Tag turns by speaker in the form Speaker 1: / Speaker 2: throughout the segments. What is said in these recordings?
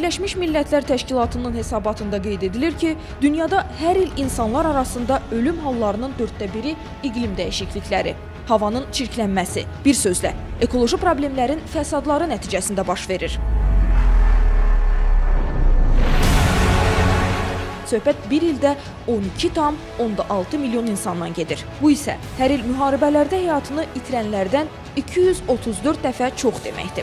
Speaker 1: Birləşmiş Millətlər Təşkilatının hesabatında qeyd edilir ki, dünyada hər il insanlar arasında ölüm hallarının 1/4-i iqlim dəyişiklikləri, havanın çirklənməsi, bir sözlə, ekoloji problemlərin fəsadları nəticəsində baş verir. Söhbət bir ildə 12,6 milyon insandan gedir. Bu isə hər il müharibələrdə həyatını itirənlərdən 234 dəfə çox deməkdir.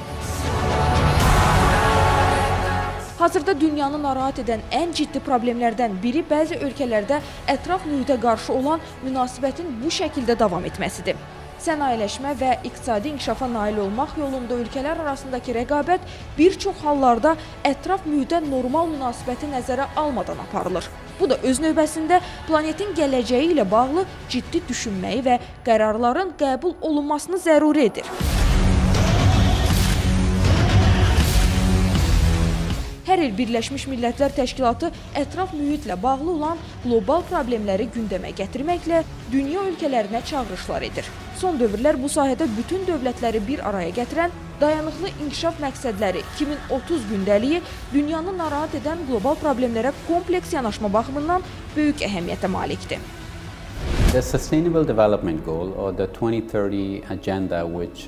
Speaker 1: Hazırda dünyanı narahat edən ən ciddi problemlərdən biri bəzi ölkələrdə ətraf mühitə qarşı olan münasibətin bu şəkildə davam etməsidir. Sənayeləşmə və iqtisadi inkişafa nail olmaq yolunda ölkələr arasındakı rəqabət bir çox hallarda ətraf mühitə normal münasibəti nəzərə almadan aparılır. Bu da öz növbəsində planetin gələcəyi ilə bağlı ciddi düşünməyi və qərarların qəbul olunmasını zəruri edir. Hər il Birləşmiş Millətlər Təşkilatı ətraf mühitlə bağlı olan qlobal problemləri gündəmə gətirməklə dünya ölkələrinə çağırışlar edir. Son dövrlər bu sahədə bütün dövlətləri bir araya gətirən dayanıqlı inkişaf məqsədləri 2030 gündəliyi dünyanı narahat edən qlobal problemlərə kompleks yanaşma baxımından böyük əhəmiyyətə malikdir.
Speaker 2: The Sustainable Development Goal or the 2030 agenda which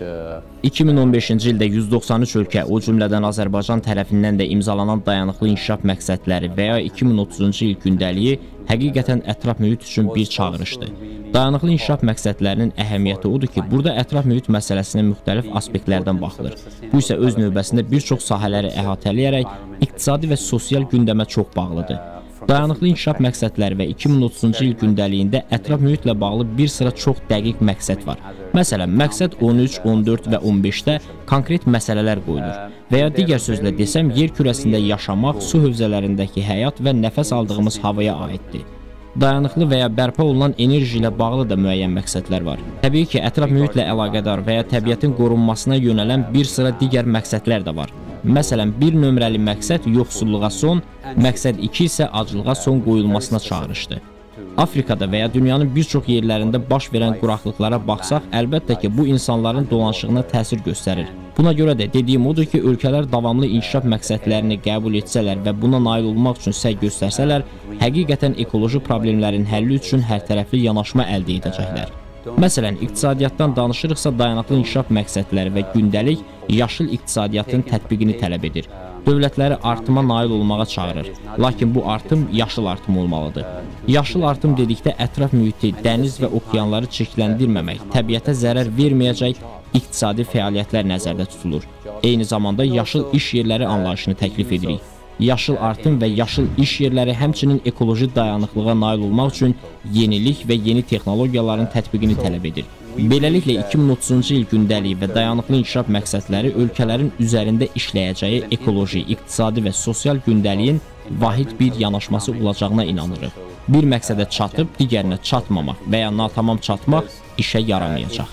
Speaker 3: 2015-ci ildə 193 ölkə, o cümlədən Azərbaycan tərəfindən də imzalanan dayanıqlı inkişaf məqsədləri və ya 2030-cu il gündəliyi həqiqətən ətraf mühit üçün bir çağırışdır. Dayanıqlı inkişaf məqsədlərinin əhəmiyyəti odur ki, burada ətraf mühit məsələsinə müxtəlif aspektlərdən baxılır. Bu isə öz növbəsində bir çox sahələri əhatələyərək iqtisadi və sosial gündəmə çox bağlıdır. Dayanıqlı inkişaf məqsədləri və 2030-cu il gündəliyində ətraf mühitlə bağlı bir sıra çox dəqiq məqsəd var. Məsələn, məqsəd 13, 14 və 15-də konkret məsələlər qoyulur və ya digər sözlə desəm, yer kürəsində yaşamaq, su hövzələrindəki həyat və nəfəs aldığımız havaya aiddir. Dayanıqlı və ya bərpa olunan enerji ilə bağlı da müəyyən məqsədlər var. Təbii ki, ətraf mühitlə əlaqədar və ya təbiətin qorunmasına yönələn bir sıra digər məqsədlər də var. Məsələn, bir nömrəli məqsəd yoxsulluğa son, məqsəd 2 isə acılığa son qoyulmasına çağırışdır. Afrikada və ya dünyanın bir çox yerlərində baş verən quraqlıqlara baxsaq, əlbəttə ki, bu insanların dolanışığına təsir göstərir. Buna görə də dediyim odur ki, ölkələr davamlı inkişaf məqsədlərini qəbul etsələr və buna nail olmaq üçün səy göstərsələr, həqiqətən ekoloji problemlərin həlli üçün hərtərəfli yanaşma əldə edəcəklər. Məsələn, iqtisadiyyatdan danışırıqsa, dayanıqlı inkişaf məqsədləri və gündəlik yaşıl iqtisadiyyatın tətbiqini tələb edir. Dövlətləri artıma nail olmağa çağırır. Lakin bu artım yaşıl artım olmalıdır. Yaşıl artım dedikdə ətraf mühiti, dəniz və okeanları çirkləndirməmək, təbiətə zərər verməyəcək iqtisadi fəaliyyətlər nəzərdə tutulur. Eyni zamanda yaşıl iş yerləri anlayışını təklif edirik. Yaşıl artım və yaşıl iş yerləri həmçinin ekoloji dayanıqlığa nail olmaq üçün yenilik və yeni texnologiyaların tətbiqini tələb edir. Beləliklə, 2030-cu il gündəliyi və dayanıqlı inkişaf məqsədləri ölkələrin üzərində işləyəcəyi ekoloji, iqtisadi və sosial gündəliyin vahid bir yanaşması olacağına inanırıq. Bir məqsədə çatıb, digərinə çatmamaq və ya natamam çatmaq işə yaramayacaq.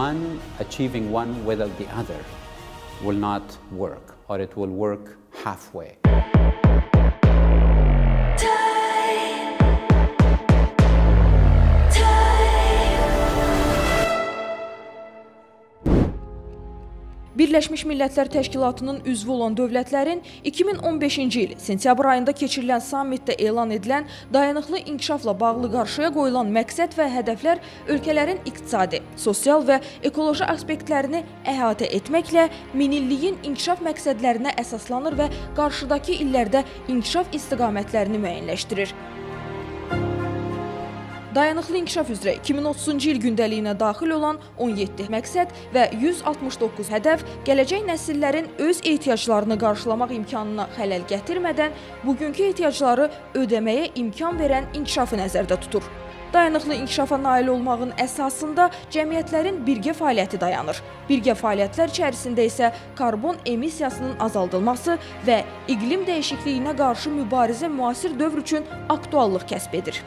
Speaker 2: Or it will work halfway.
Speaker 1: Birləşmiş Millətlər Təşkilatının üzvü olan dövlətlərin 2015-ci il sentyabr ayında keçirilən sammitdə elan edilən dayanıqlı inkişafla bağlı qarşıya qoyulan məqsəd və hədəflər ölkələrin iqtisadi, sosial və ekoloji aspektlərini əhatə etməklə minilliyin inkişaf məqsədlərinə əsaslanır və qarşıdakı illərdə inkişaf istiqamətlərini müəyyənləşdirir. Dayanıqlı inkişaf üzrə 2030-cu il gündəliyinə daxil olan 17 məqsəd və 169 hədəf gələcək nəsillərin öz ehtiyaclarını qarşılamaq imkanına xələl gətirmədən bugünkü ehtiyacları ödəməyə imkan verən inkişafı nəzərdə tutur. Dayanıqlı inkişafa nail olmağın əsasında cəmiyyətlərin birgə fəaliyyəti dayanır. Birgə fəaliyyətlər içərisində isə karbon emissiyasının azaldılması və iqlim dəyişikliyinə qarşı mübarizə müasir dövr üçün aktuallıq kəsb edir.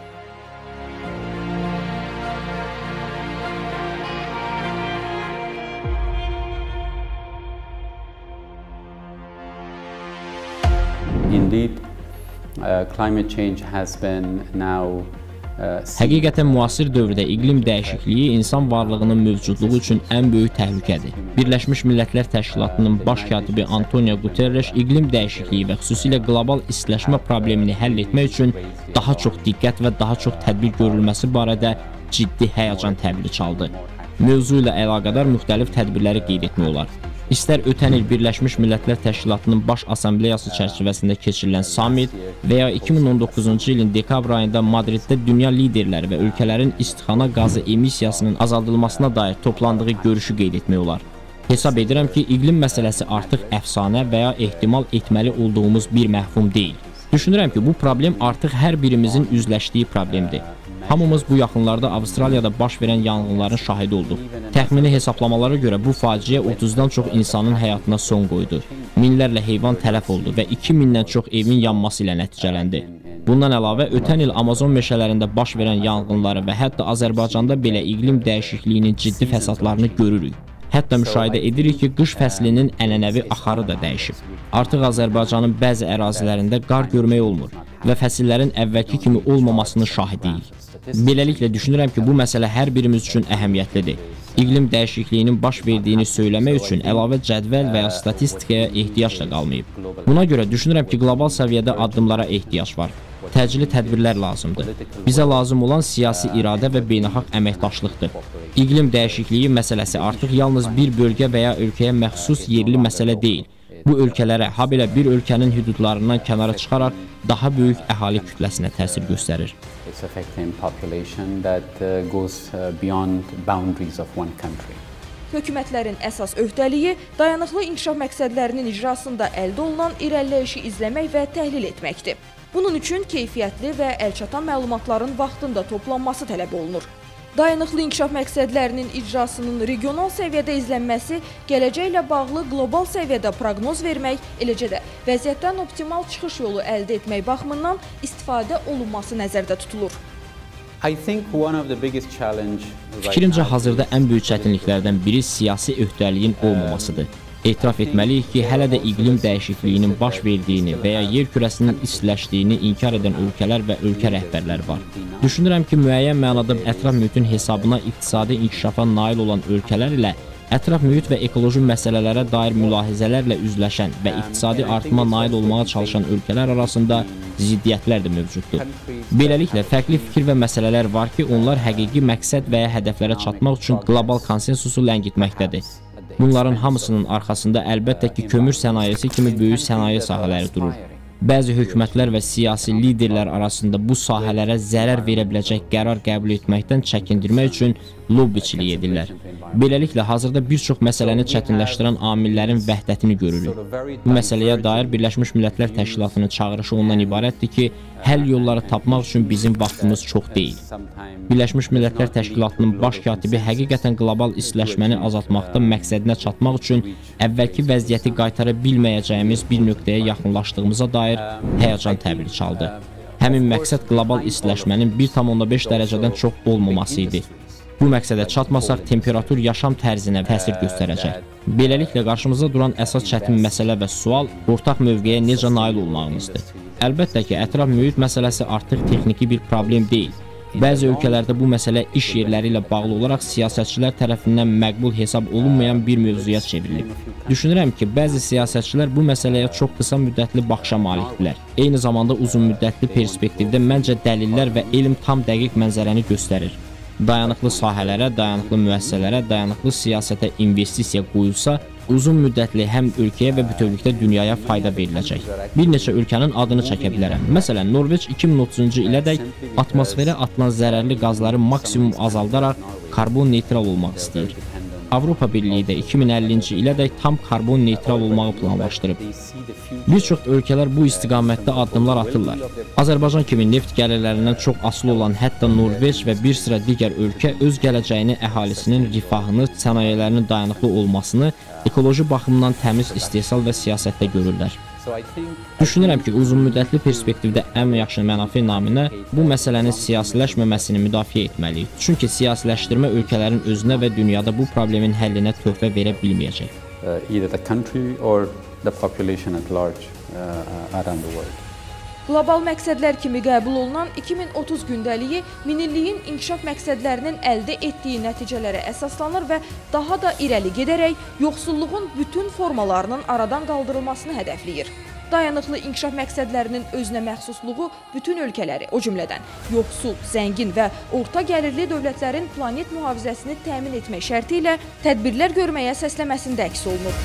Speaker 2: Indeed, climate change has been now
Speaker 3: Həqiqətən müasir dövrdə iqlim dəyişikliyi insan varlığının mövcudluğu üçün ən böyük təhlükədir. Birləşmiş Millətlər Təşkilatının baş katibi Antonio Guterres iqlim dəyişikliyi və xüsusilə qlobal istiləşmə problemini həll etmək üçün daha çox diqqət və daha çox tədbir görülməsi barədə ciddi həyəcan təbili çaldı. Mövzu ilə əlaqədar müxtəlif tədbirləri qeyd etmək olar. İstər ötən il Birləşmiş Millətlər Təşkilatının Baş Assambleyası çərçivəsində keçirilən summit və ya 2019-cu ilin dekabr ayında Madriddə dünya liderləri və ölkələrin istixana qazı emissiyasının azaldılmasına dair toplandığı görüşü qeyd etmək olar. Hesab edirəm ki, iqlim məsələsi artıq əfsanə və ya ehtimal etməli olduğumuz bir məhfum deyil. Düşünürəm ki, bu problem artıq hər birimizin üzləşdiyi problemdir. Hamımız bu yaxınlarda Avstraliyada baş verən yanğınların şahidi olduq. Təxmini hesablamalara görə bu faciə 30-dan çox insanın həyatına son qoydu. Minlərlə heyvan tələf oldu və 2000-dən çox evin yanması ilə nəticələndi. Bundan əlavə, ötən il Amazon meşələrində baş verən yanğınları və hətta Azərbaycanda belə iqlim dəyişikliyinin ciddi fəsadlarını görürük. Hətta müşahidə edirik ki, qış fəslinin ənənəvi axarı da dəyişib. Artıq Azərbaycanın bəzi ərazilərində qar görmək olmur və fəsillərin əvvəlki kimi olmamasını şahidiyik. Beləliklə düşünürəm ki, bu məsələ hər birimiz üçün əhəmiyyətlidir. İqlim dəyişikliyinin baş verdiyini söyləmək üçün əlavə cədvəl və ya statistikaya ehtiyac da qalmayıb. Buna görə düşünürəm ki, qlobal səviyyədə addımlara ehtiyac var. Təcili tədbirlər lazımdır. Bizə lazım olan siyasi iradə və beynəlxalq əməkdaşlıqdır. İqlim dəyişikliyi məsələsi artıq yalnız bir bölgə və ya ölkəyə məxsus yerli məsələ deyil. Bu ölkələrə, habelə bir ölkənin hüdudlarından kənara çıxaraq daha böyük əhali kütləsinə təsir göstərir.
Speaker 1: Hökumətlərin əsas öhdəliyi dayanıqlı inkişaf məqsədlərinin icrasında əldə olunan irəliləyişi izləmək və təhlil etməkdir. Bunun üçün keyfiyyətli və əlçatan məlumatların vaxtında toplanması tələb olunur. Dayanıqlı inkişaf məqsədlərinin icrasının regional səviyyədə izlənməsi gələcəklə bağlı qlobal səviyyədə proqnoz vermək, eləcə də vəziyyətdən optimal çıxış yolu əldə etmək baxımından istifadə olunması nəzərdə tutulur.
Speaker 3: Fikrimcə, hazırda ən böyük çətinliklərdən biri siyasi öhdəliyin olmamasıdır. Etiraf etməliyik ki, hələ də iqlim dəyişikliyinin baş verdiyini və ya yer kürəsinin istiləşdiyini inkar edən ölkələr və ölkə rəhbərləri var. Düşünürəm ki, müəyyən mənada ətraf mühitin hesabına iqtisadi inkişafa nail olan ölkələr ilə ətraf mühit və ekoloji məsələlərə dair mülahizələrlə üzləşən və iqtisadi artıma nail olmağa çalışan ölkələr arasında ziddiyyətlər də mövcuddur. Beləliklə, fərqli fikir və məsələlər var ki, onlar həqiqi məqsəd və ya hədəflərə çatmaq üçün qlobal konsensusu ləngitməkdədir. Bunların hamısının arxasında əlbəttə ki, kömür sənayesi kimi böyük sənaye sahələri durur. Bəzi hökumətlər və siyasi liderlər arasında bu sahələrə zərər verə biləcək qərar qəbul etməkdən çəkindirmək üçün lobbiçilik edirlər. Beləliklə, hazırda bir çox məsələni çətinləşdirən amillərin vəhdətini görürük. Bu məsələyə dair Birləşmiş Millətlər Təşkilatının çağırışı ondan ibarətdir ki, həll yolları tapmaq üçün bizim vaxtımız çox deyil. Birləşmiş Millətlər Təşkilatının baş katibi həqiqətən qlobal istiləşməni azaltmaqda məqsədinə çatmaq üçün əvvəlki vəziyyəti qaytara bilməyəcəyimiz bir nöqtəyə yaxınlaşdığımıza dair həyəcan təbili çaldı. Həmin məqsəd qlobal istiləşmənin 1,5 dərəcədən çox olmaması idi. Bu məqsədə çatmasaq, temperatur yaşam tərzinə təsir göstərəcək. Beləliklə, qarşımızda duran əsas çətin məsələ və sual ortaq mövqeyə necə nail olmağımızdır. Əlbəttə ki, ətraf mühit məsələsi artıq texniki bir problem deyil. Bəzi ölkələrdə bu məsələ iş yerləri ilə bağlı olaraq siyasətçilər tərəfindən məqbul hesab olunmayan bir mövzuya çevrilib. Düşünürəm ki, bəzi siyasətçilər bu məsələyə çox qısa müddətli baxışa malikdirlər. Eyni zamanda uzun müddətli perspektivdə məncə dəlillər və elm tam dəqiq mənzərəni göstərir. Dayanıqlı sahələrə, dayanıqlı müəssisələrə, dayanıqlı siyasətə investisiya qoyulsa, uzun müddətli həm ölkəyə və bütövlükdə dünyaya fayda veriləcək. Bir neçə ölkənin adını çəkə bilərəm. Məsələn, Norveç 2030-cu ilədək atmosferə atılan zərərli qazları maksimum azaldaraq karbon neytral olmaq istəyir. Avropa Birliyi də 2050-ci ilədək tam karbon neytral olmağı planlaşdırıb. Bir çox ölkələr bu istiqamətdə addımlar atırlar. Azərbaycan kimi neft gəlirlərindən çox asılı olan hətta Norveç və bir sıra digər ölkə öz gələcəyini, əhalisinin rifahını, sənayelərinin dayanıqlı olmasını, ekoloji baxımdan təmiz istehsal və siyasətdə görürlər. Düşünürəm ki, uzunmüddətli perspektivdə ən yaxşı mənafe naminə bu məsələnin siyasiləşməməsini müdafiə etməliyik. Çünki siyasiləşdirmə ölkələrin özünə və dünyada bu problemin həllinə töhfə verə bilməyəcək.
Speaker 1: Qlobal məqsədlər kimi qəbul olunan 2030 gündəliyi minilliyin inkişaf məqsədlərinin əldə etdiyi nəticələrə əsaslanır və daha da irəli gedərək yoxsulluğun bütün formalarının aradan qaldırılmasını hədəfləyir. Dayanıqlı inkişaf məqsədlərinin özünə məxsusluğu bütün ölkələri, o cümlədən yoxsul, zəngin və orta gəlirli dövlətlərin planet mühafizəsini təmin etmək şərti ilə tədbirlər görməyə səsləməsində əks olunur.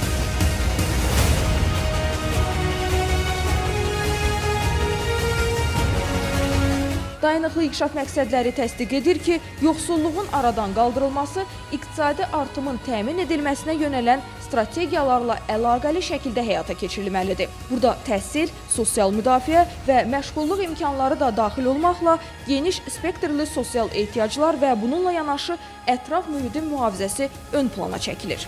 Speaker 1: Dayanıqlı inkişaf məqsədləri təsdiq edir ki, yoxsulluğun aradan qaldırılması iqtisadi artımın təmin edilməsinə yönələn strategiyalarla əlaqəli şəkildə həyata keçirilməlidir. Burada təhsil, sosial müdafiə və məşğulluq imkanları da daxil olmaqla geniş spektrli sosial ehtiyaclar və bununla yanaşı ətraf mühitin mühafizəsi ön plana çəkilir.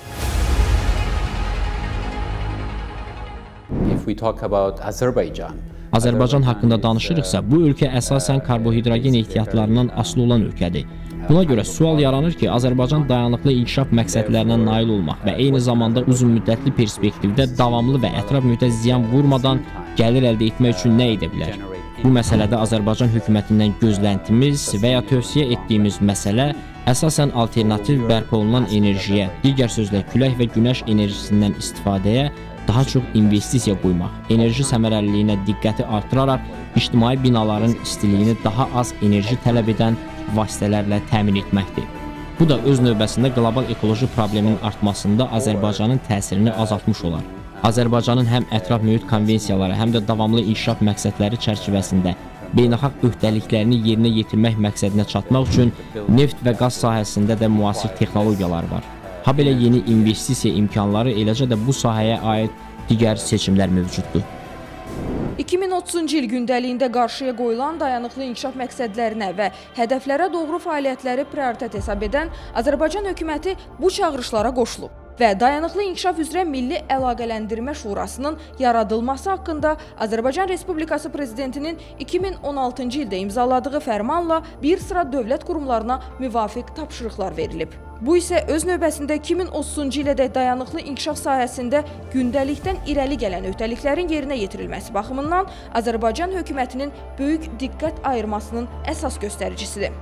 Speaker 2: If we talk about Azerbaijan,
Speaker 3: Azərbaycan haqqında danışırıqsa, bu ölkə əsasən karbohidrogen ehtiyatlarından asılı olan ölkədir. Buna görə sual yaranır ki, Azərbaycan dayanıqlı inkişaf məqsədlərinə nail olmaq və eyni zamanda uzunmüddətli perspektivdə davamlı və ətraf mühitə ziyan vurmadan gəlir əldə etmək üçün nə edə bilər? Bu məsələdə Azərbaycan hökumətindən gözləntimiz və ya tövsiyə etdiyimiz məsələ əsasən alternativ bərpa olunan enerjiyə, digər sözlə külək və günəş enerjisindən istifadəyə daha çox investisiya qoymaq, enerji səmərəliliyinə diqqəti artıraraq ictimai binaların istiliyini daha az enerji tələb edən vasitələrlə təmin etməkdir. Bu da öz növbəsində qlobal ekoloji problemin artmasında Azərbaycanın təsirini azaltmış olar. Azərbaycanın həm ətraf mühit konvensiyaları, həm də davamlı inkişaf məqsədləri çərçivəsində beynəlxalq öhdəliklərini yerinə yetirmək məqsədinə çatmaq üçün neft və qaz sahəsində də müasir texnologiyalar var. Habelə yeni investisiya imkanları, eləcə də bu sahəyə aid digər seçimlər mövcuddur.
Speaker 1: 2030-cu il gündəliyində qarşıya qoyulan dayanıqlı inkişaf məqsədlərinə və hədəflərə doğru fəaliyyətləri prioritet hesab edən Azərbaycan hökuməti bu çağırışlara qoşulub və Dayanıqlı İnkişaf üzrə Milli Əlaqələndirmə Şurasının yaradılması haqqında Azərbaycan Respublikası Prezidentinin 2016-cı ildə imzaladığı fərmanla bir sıra dövlət qurumlarına müvafiq tapşırıqlar verilib. Bu isə öz növbəsində 2030-cu ilədək dayanıqlı inkişaf sahəsində gündəlikdən irəli gələn öhdəliklərin yerinə yetirilməsi baxımından Azərbaycan hökumətinin böyük diqqət ayırmasının əsas göstəricisidir.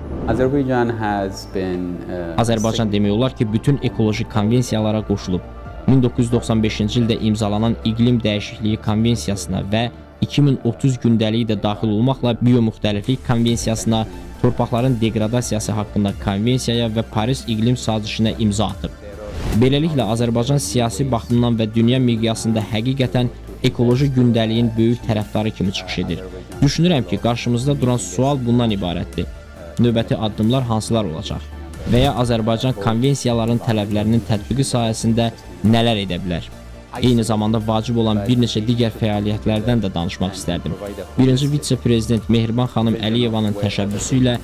Speaker 3: Azərbaycan demək olar ki, bütün ekoloji konvensiyalara qoşulub. 1995-ci ildə imzalanan İqlim Dəyişikliyi Konvensiyasına və 2030 gündəliyi də daxil olmaqla Biomuxtəliflik Konvensiyasına, torpaqların degradasiyası haqqında konvensiyaya və Paris İqlim Sazişinə imza atıb. Beləliklə, Azərbaycan siyasi baxımdan və dünya miqyasında həqiqətən ekoloji gündəliyin böyük tərəfdarı kimi çıxış edir. Düşünürəm ki, qarşımızda duran sual bundan ibarətdir. Növbəti addımlar hansılar olacaq? Və ya Azərbaycan konvensiyaların tələblərinin tətbiqi sahəsində nələr edə bilər? Eyni zamanda vacib olan bir neçə digər fəaliyyətlərdən də danışmaq istərdim. Birinci vitse-prezident Mehriban xanım Əliyevanın təşəbbüsü ilə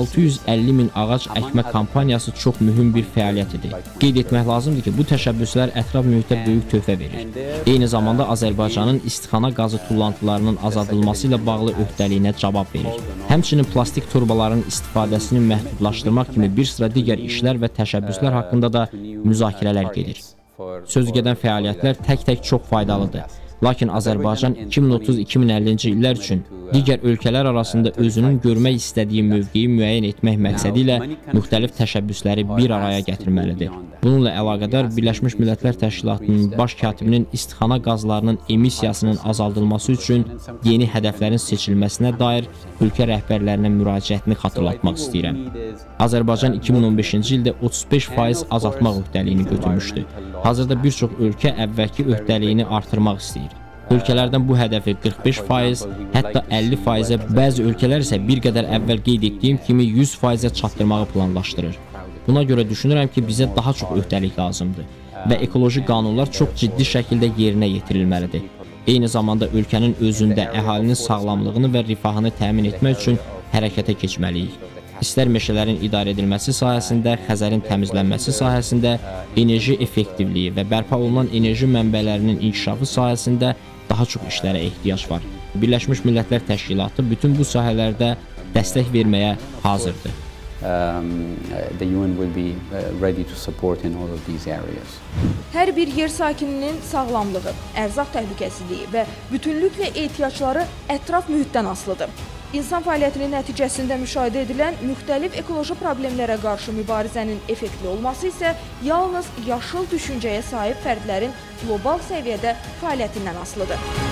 Speaker 3: 650 min ağac əkmə kampaniyası çox mühüm bir fəaliyyət idi. Qeyd etmək lazımdır ki, bu təşəbbüslər ətraf mühitə böyük töhfə verir. Eyni zamanda Azərbaycanın istixana qazı tullantılarının azaldılması ilə bağlı öhdəliyinə cavab verir. Həmçinin plastik torbaların istifadəsini məhdudlaşdırmaq kimi bir sıra digər işlər və təşəbbüslər haqqında da müzakirələr gedir. Sözügedən fəaliyyətlər tək-tək çox faydalıdır. Lakin Azərbaycan 2030-2050-ci illər üçün digər ölkələr arasında özünün görmək istədiyi mövqeyi müəyyən etmək məqsədi ilə müxtəlif təşəbbüsləri bir araya gətirməlidir. Bununla əlaqədar Birləşmiş Millətlər Təşkilatının baş katibinin istixana qazlarının emissiyasının azaldılması üçün yeni hədəflərin seçilməsinə dair ölkə rəhbərlərinə müraciətini xatırlatmaq istəyirəm. Azərbaycan 2015-ci ildə 35% azaltmaq öhdəliyini götürmüşdü. Hazırda bir çox ölkə əvvəlki öhdəliyini artırmaq istəyir. Ölkələrdən bu hədəfi 45%, hətta 50%-ə, bəzi ölkələr isə bir qədər əvvəl qeyd etdiyim kimi 100%-ə çatdırmağı planlaşdırır. Buna görə düşünürəm ki, bizə daha çox öhdəlik lazımdır və ekoloji qanunlar çox ciddi şəkildə yerinə yetirilməlidir. Eyni zamanda ölkənin özündə əhalinin sağlamlığını və rifahını təmin etmək üçün hərəkətə keçməliyik. İstər meşələrin idarə edilməsi sahəsində, Xəzərin təmizlənməsi sahəsində, enerji effektivliyi və bərpa olunan enerji mənbələrinin inkişafı sahəsində daha çox işlərə ehtiyac var. Birləşmiş Millətlər Təşkilatı bütün bu sahələrdə dəstək verməyə hazırdır.
Speaker 2: the UN will be ready to support in all of these areas.
Speaker 1: Hər bir yer sakininin sağlamlığı, ərzaq təhlükəsizliyi və bütünlüklə ehtiyacları ətraf mühitdən asılıdır. İnsan fəaliyyətinin nəticəsində müşahidə edilən müxtəlif ekoloji problemlərə qarşı mübarizənin effektli olması isə yalnız yaşıl düşüncəyə sahib fərdlərin qlobal səviyyədə fəaliyyətindən asılıdır.